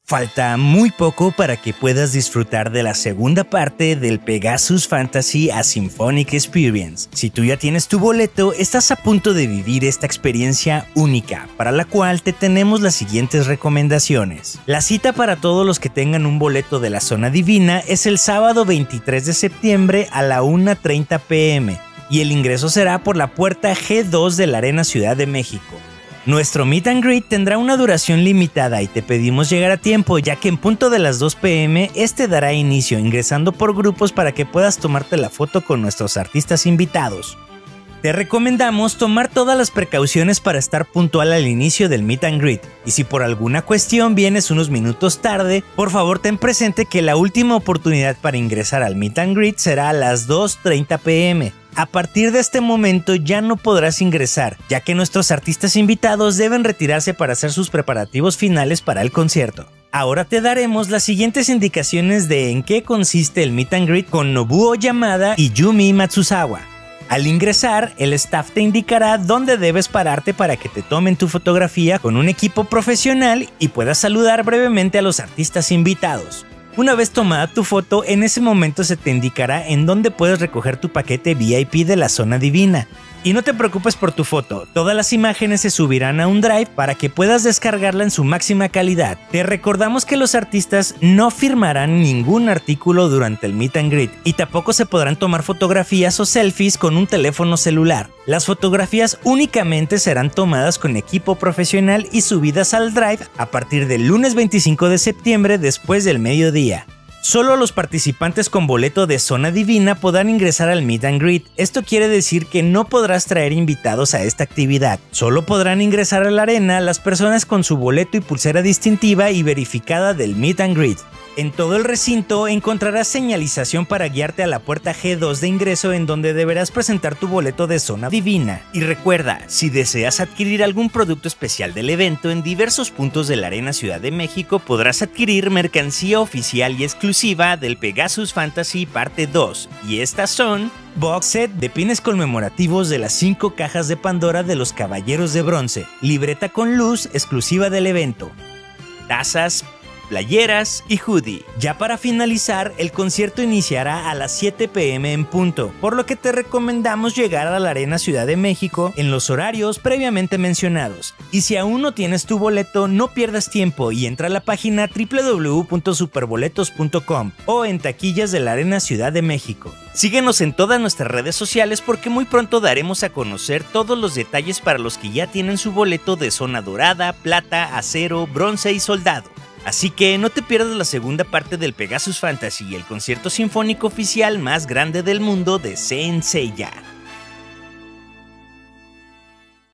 Falta muy poco para que puedas disfrutar de la segunda parte del Pegasus Fantasy A Symphonic Experience. Si tú ya tienes tu boleto, estás a punto de vivir esta experiencia única, para la cual te tenemos las siguientes recomendaciones. La cita para todos los que tengan un boleto de la Zona Divina es el sábado 23 de septiembre a la 1:30 p.m. y el ingreso será por la puerta G2 de la Arena Ciudad de México. Nuestro Meet and Greet tendrá una duración limitada y te pedimos llegar a tiempo, ya que en punto de las 2 p.m. este dará inicio ingresando por grupos para que puedas tomarte la foto con nuestros artistas invitados. Te recomendamos tomar todas las precauciones para estar puntual al inicio del Meet and Greet, y si por alguna cuestión vienes unos minutos tarde, por favor ten presente que la última oportunidad para ingresar al Meet and Greet será a las 2:30 p.m. A partir de este momento ya no podrás ingresar, ya que nuestros artistas invitados deben retirarse para hacer sus preparativos finales para el concierto. Ahora te daremos las siguientes indicaciones de en qué consiste el Meet and Greet con Nobuo Yamada y Yumi Matsuzawa. Al ingresar, el staff te indicará dónde debes pararte para que te tomen tu fotografía con un equipo profesional y puedas saludar brevemente a los artistas invitados. Una vez tomada tu foto, en ese momento se te indicará en dónde puedes recoger tu paquete VIP de la Zona Divina. Y no te preocupes por tu foto, todas las imágenes se subirán a un drive para que puedas descargarla en su máxima calidad. Te recordamos que los artistas no firmarán ningún artículo durante el Meet and Greet y tampoco se podrán tomar fotografías o selfies con un teléfono celular. Las fotografías únicamente serán tomadas con equipo profesional y subidas al drive a partir del lunes 25 de septiembre después del mediodía. Solo los participantes con boleto de Zona Divina podrán ingresar al Meet and Greet. Esto quiere decir que no podrás traer invitados a esta actividad. Solo podrán ingresar a la arena las personas con su boleto y pulsera distintiva y verificada del Meet and Greet. En todo el recinto encontrarás señalización para guiarte a la puerta G2 de ingreso, en donde deberás presentar tu boleto de Zona Divina. Y recuerda, si deseas adquirir algún producto especial del evento, en diversos puntos de la Arena Ciudad de México podrás adquirir mercancía oficial y exclusiva del Pegasus Fantasy Parte 2, y estas son: box set de pines conmemorativos de las 5 cajas de Pandora de los Caballeros de Bronce, libreta con luz exclusiva del evento, tazas, playeras y hoodie. Ya para finalizar, el concierto iniciará a las 7 p.m. en punto, por lo que te recomendamos llegar a la Arena Ciudad de México en los horarios previamente mencionados. Y si aún no tienes tu boleto, no pierdas tiempo y entra a la página www.superboletos.com o en taquillas de la Arena Ciudad de México. Síguenos en todas nuestras redes sociales porque muy pronto daremos a conocer todos los detalles para los que ya tienen su boleto de zona dorada, plata, acero, bronce y soldado. Así que no te pierdas la segunda parte del Pegasus Fantasy, el concierto sinfónico oficial más grande del mundo de Saint Seiya.